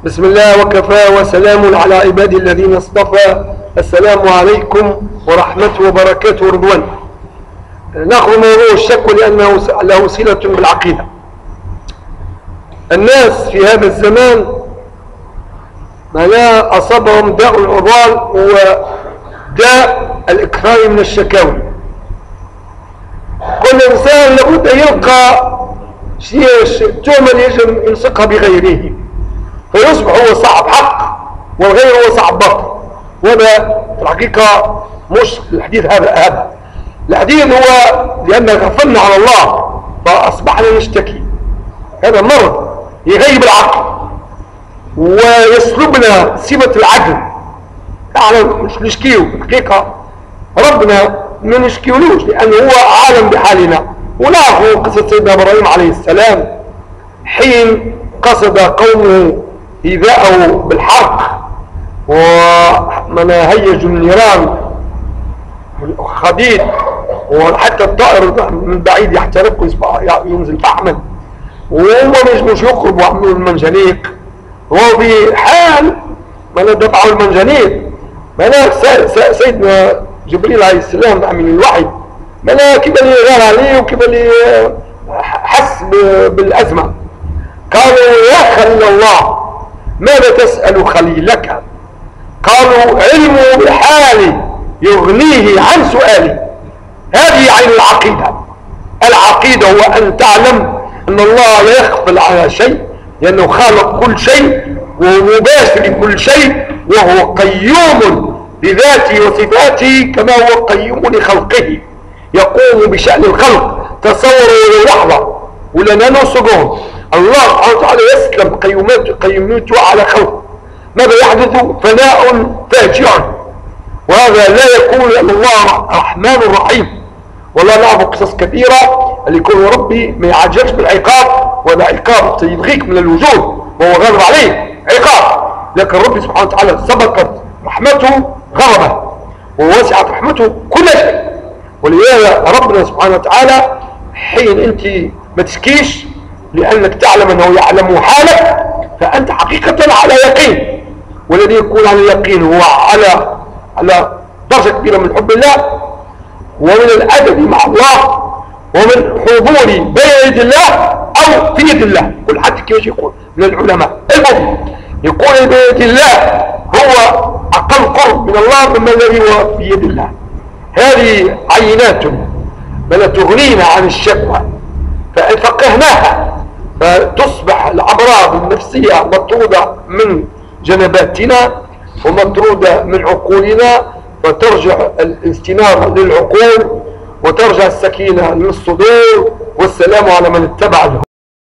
بسم الله وكفى وسلام على عبادي الذين اصطفى. السلام عليكم ورحمته وبركاته ورضوانه. ناخذ موضوع الشك لأنه له صلة بالعقيدة. الناس في هذا الزمان ما أصابهم داء العضال هو داء الإكثار من الشكاوي. كل إنسان لابد أن يلقى تهمة يجب يلصقها بغيره فيصبح هو صاحب حق والغير هو صاحب باطل. وهذا في الحقيقة مش الحديث هذا الحديث هو لأن غفلنا على الله فأصبحنا نشتكي. هذا مرض يغيب العقل ويسلبنا صفة العدل. احنا مش نشكيه في الحقيقة، ربنا ما نشكيولوش لأنه هو عالم بحالنا. ونعرف قصة سيدنا إبراهيم عليه السلام حين قصد قومه إيذاءه بالحرق ومن هيجوا النيران خديد وحتى الطائر من بعيد يحترق ينزل فحما وهم مش يقربوا يعملوا المنجنيق. وهو بحال من دفعوا المنجنيق ملاك سيدنا جبريل عليه السلام أمين الوحي ملاك كيف اللي غير عليه وكيف اللي حس بالأزمة. قالوا يا خليل الله ماذا تسأل خليلك؟ قالوا علمه بحالي يغنيه عن سؤالي. هذه عين العقيدة. العقيدة هو أن تعلم أن الله لا يغفل على شيء لأنه خالق كل شيء ومباشر لكل شيء وهو قيوم بذاته وصفاته كما هو قيوم لخلقه يقوم بشأن الخلق. تصوروا لحظة ولنا نصقهم الله سبحانه وتعالى يسلم قيوميته على خلقه. ماذا يحدث؟ فناء فاجع. وهذا لا يكون لأن الله رحمن رحيم. ولا نعرف قصص كثيرة اللي يكون ربي ما يعجبش بالعقاب ولا عقاب يبغيك من الوجود وهو غضب عليه عقاب. لكن ربي سبحانه وتعالى سبقت رحمته غضبه ووسعت رحمته كل شيء. ولهذا ربنا سبحانه وتعالى حين انت ما تشكيش لأنك تعلم أنه يعلم حالك فأنت حقيقة على يقين. والذي يكون على يقين هو على درجة كبيرة من حب الله ومن الأدب مع الله ومن حضور بين يد الله أو في يد الله. كل حد كيف يقول من العلماء المهم يقول بين يد الله هو أقل قرب من الله مما الذي هو في يد الله. هذه عينات بل تغنينا عن الشكوى فإن فقهناها فتصبح الأمراض النفسية مطرودة من جنباتنا ومطرودة من عقولنا وترجع الاستنارة للعقول وترجع السكينة للصدور والسلام على من اتبع الهدى.